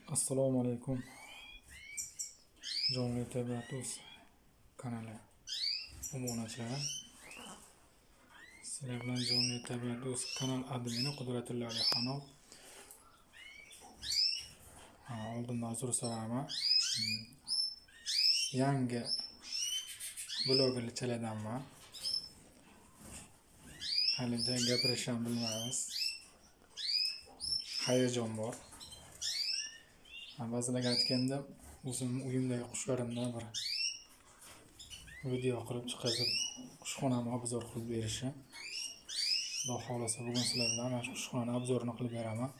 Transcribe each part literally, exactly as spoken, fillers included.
Assalomu alaykum. Jonli tabiat uz kanali obunachilar. Sizlar bilan Jonli tabiat uz kanal admini Qudratulla Alixonov. Ha, oldindan uzr so'rayman. Yangi blogerli chaladanman. Hali gapirishni bilmaymiz. Hayajon bor. Ba'zilarga aytganda, o'zim uyimdagi qushlarimdan bir video qilib chiqazib, qushxonamni obzor qilib berishim. Xudo xolasa bugun sizlar bilan mana shu qushxonani obzorini qilib beraman.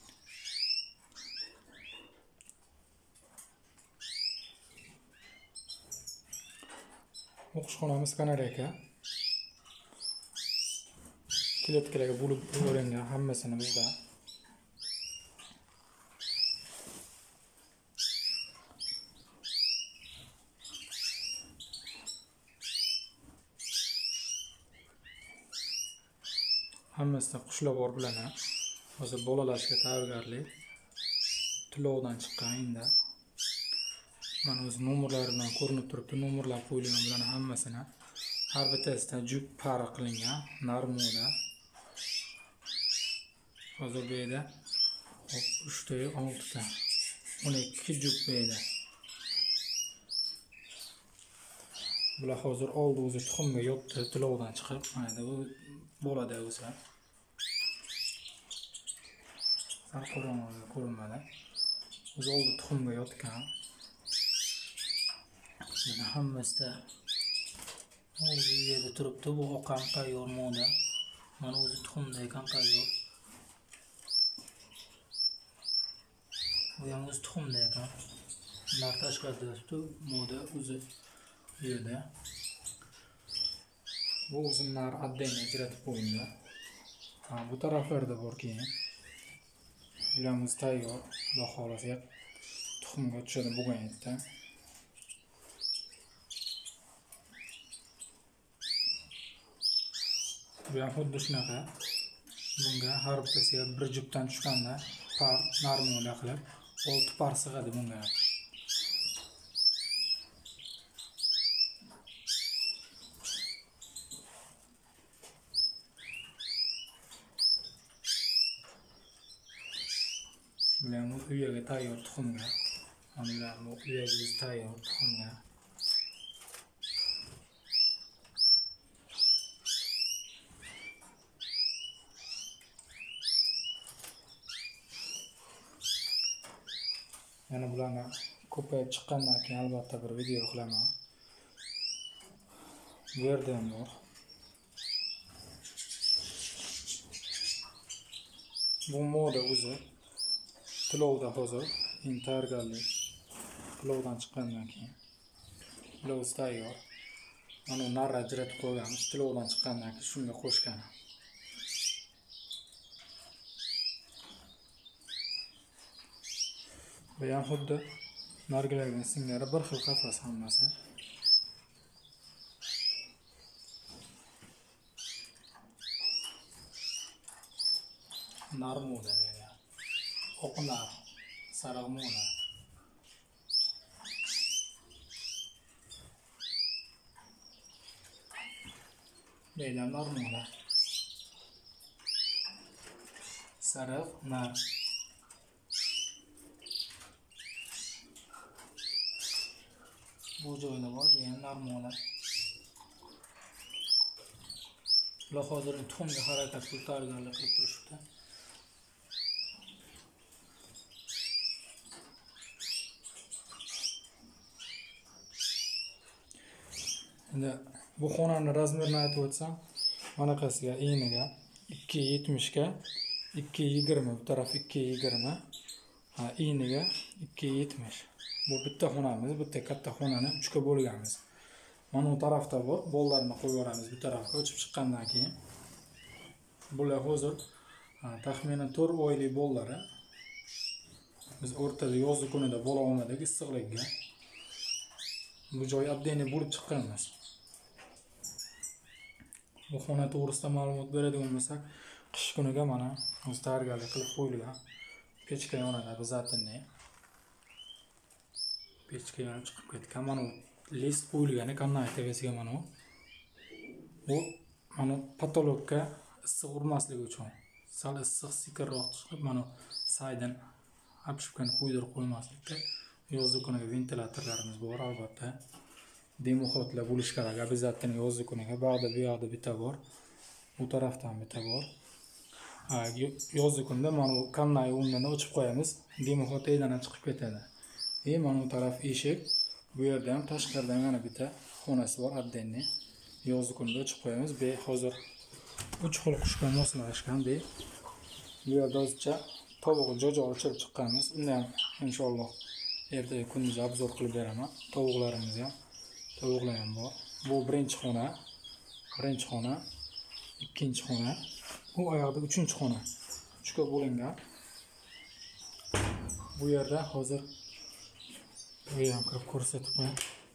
Bu qushxonamiz kanaraka. Kiletkalarga bo'lib bo'lingan hammasini bizda. Hammasida qushlar bor bilana. Hozir bolalashga tayyorgarlik. Tilovdan chiqqan endi. Mana o'z nomerlari bilan ko'rinib turibdi. Nomerlar qo'yilgan bilan hammasini har bittasida juk para qilingan narmoda. Hozir bu yerda uch ta, olti ta, o'n ikki juk bu yerda. Bular hozir oldi o'zi tuxumga yotdi, tilovdan chiqib, mana bu bo'ladi o'zi. Sal qorong'uga ko'rinmadi. O'zi oldi tuxumga yotgan. Mana hammasida o'zi yerda turibdi. Bu oqam tayyor moda. Mana o'zi tuxumda ekan tayyor. Bu ham o'zi tuxumda ekan. Nar tashqarida moda o'zi yerda. Bu o'zi nar addayni ajratib qo'yildi. Ha, bu taraflarda bor keyin. Bularimiz tayyor. Xudo xolasa tuxumga tushadi bugun yerda. Bu ham xuddi shunaqa. Bunga har bittasiga bir jupdan tushganda par narmoda qilib olti par sig'adi bunga. Bular bu uyaga tayyor tuxumga. Mana bu uyaga tayyor tuxumga. Yana bularni ko'payib chiqqandan keyin albatta bir video qilaman. Bu yerda ham bor. Bu moda o'zi tilovda hozir tayyorgarlik. Tilovdan chiqqandan keyin tilov tayyor. Mana nar ajratib qo'yganmiz. Tilovdan chiqqandan keyin shunga qo'shgan. Bu ham xuddi nargilardan singari bir xil qafas hammasi. Nar moda bergan. Oq nar, sariq moda. Beylar nar moda. Sariq nar. Bu joyda bor, bu ham narmolar. Bular hozir tuxumga harakat qilib tayyorgarlik qilib turishibdi. Endi bu xonani razmerini aytib o'tsam, manaqasiga eniga ikki yetmish ga ikki yigirma, bu taraf ikki yigirma. Ha, eniga ikki yetmish. Bu bitta xonamiz, bitta katta xonani uch ga bo'lganmiz. Mana bu tarafda bor, bollarni qo'yib yuboramiz bu tarafga o'chib chiqqandan keyin. Bular hozir taxminan to'rt oylik bollari. Biz o'rtada yozgi kunida bola olmadik issiqlikka. Bu joy abdeni bo'lib chiqqanmiz. Bu xona to'g'risida ma'lumot beradigan bo'lsak, qish kuniga mana o'z tayyorgarlik qilib qo'yilgan. Pechka yonadi bizatinni. pechga yana chiqib ketgan. Mana bu list qo'yilgan ekan tevasiga mana bu. Bu mana patologga issiq urmasligi uchun. Sal issiq sikrroq chiqib mana saydan apshipkani qo'ydirib qo'ymaslikka. Yozgi kuniga ventilyatorlarimiz bor albatta. Demoxodlar bo'lish kerak. Обязательно yozgi kuniga bag'da bu yoqda bitta bor. Bu tarafdan bitta bor. Ha, yozgi kunda mana bu kamnay o'rnini ochib qo'yamiz. Demoxod eydan chiqib ketadi. E mana bu taraf eshik. Bu yerda ham tashqaridan yana bitta xonasi bor отдельный. Yozgi kunda ochib qo'yamiz. Be hozir uch xil qushga moslashgan be. Bu yerda o'zicha tovuq jo'ja ochib chiqqanmiz. Unda ham inshaalloh ertaga kunduz obzor qilib beraman. Tovuqlarimiz ham, tovuqlar ham bor. Bu birinchi xona, birinchi xona, ikkinchi xona. Bu oyoqda uchinchi xona. Uchga bo'lingan. Bu yerda hozir bu ham kirib ko'rsatib qo'yam.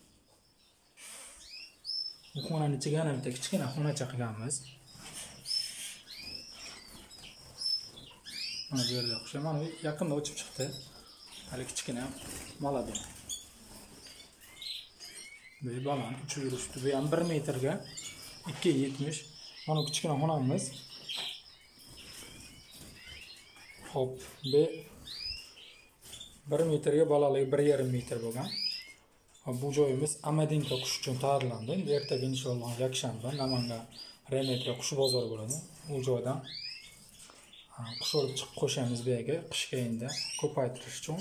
Bu xonaning ichiga yana bitta kichkina xonacha qilganmiz. Mana bu yerda o'xshaydi. Mana yaqinda ochib chiqdi. Hali kichkina malada. Bu baland uch yurishdi. Bu ham bir metrga ikki yetmish. Mana kichkina xonamiz. Hop, bu bir metrga balandligi bir yarim metr bo'lgan. Bu joyimiz Amadinka qush uchun tayyorlandi. Endi ertaga inshaalloh yakshanba Namangan Remetga qush bozori bo'ladi. U joydan qush olib chiqib qo'shamiz bu yerga qishga endi ko'paytirish uchun.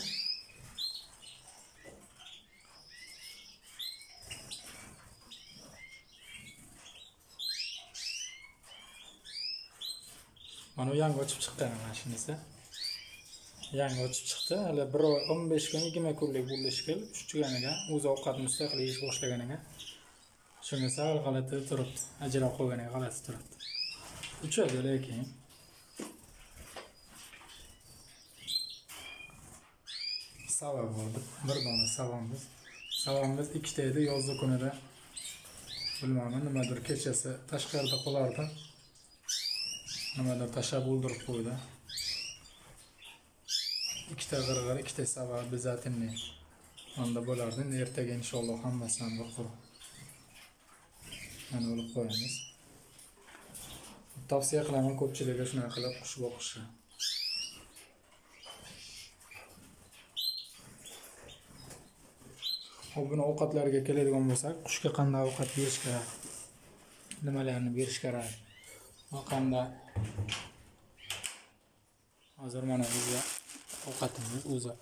Mana yangi ochib chiqqan mana shunisi. Yangi ochib chiqdi. Hali bir oy o'n besh kun yigirma kunlik bo'ldi shekil. Ushchiganiga o'z ovqat mustaqil yeyish boshlaganiga. Shunga sal g'alati turibdi. Ajrab qo'yganiga g'alati turibdi. Uchadi lekin sabab bo'ldi. Bir dona sababimiz. Sababimiz ikkita edi yozgi kunida. Bilmadim, nimadir kechasi tashqarida qolardi. Nimadir tashlab o'ldirib qo'ydi. Ikkita g'irg'ir, ikkita sabab bizatinni onda bo'lardi. Endi ertaga inshaalloh hammasidan bir qurib mana olib qo'yamiz. Tavsiya qilaman ko'pchilikga shunaqa qilib qush boqishni. Hop, buni ovqatlariga keladigan bo'lsak, qushga qanday ovqat berish kerak? Nimalarni berish kerak? Va qanday? Hozir mana bizga ovqatimiz o'zi.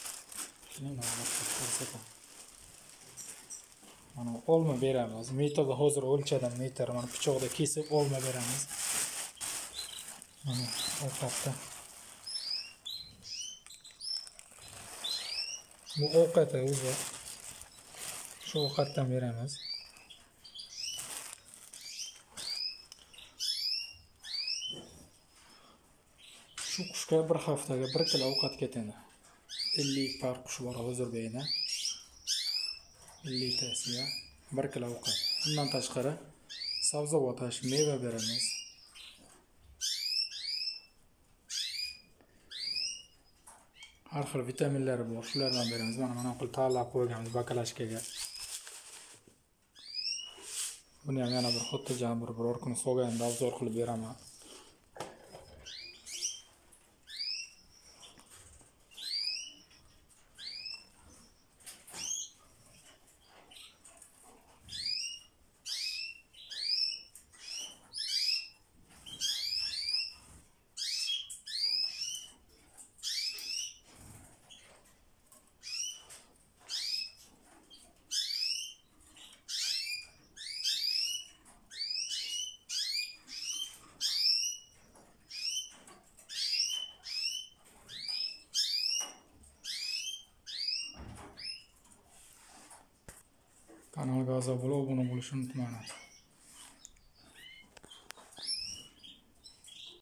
Mana olma beramiz. Metrda hozir o'lchadim metr. Mana pichoqda kesib olma beramiz. Mana ovqatda. Bu ovqatni o'zi shu ovqatdan beramiz. Shu qushga bir haftaga bir kilo ovqat ketadi. ellik par qush bor hozir bu yerda. ellik tasiga bir kilo ovqat. Bundan tashqari sabzavot, meva beramiz. Har xil vitaminlari bor, shulardan beramiz. Mana mana qilib tayyorlab qo'yganmiz bakalashkaga. Buni ham yana bir xotirjam bir biror kun so'g'ayanda obzor qilib beraman. Kanalga a'zo bo'lib, obuna bo'lishni unutmanglar.